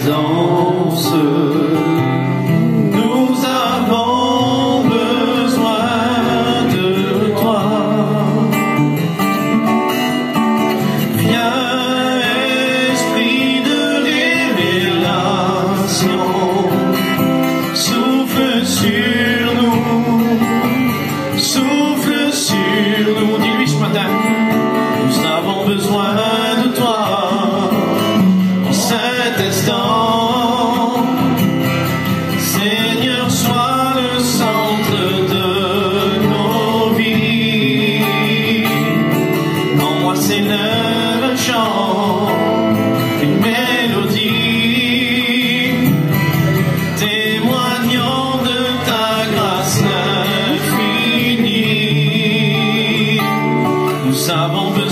présence. Nous avons besoin de toi. Viens, esprit de révélation, souffle sur nous, souffle sur nous. Dis-lui ce matin, nous avons besoin de toi. En cet instant, Seigneur, sois le centre de nos vies. En moi s'élève un chant, une mélodie, témoignant de ta grâce infinie. Nous avons besoin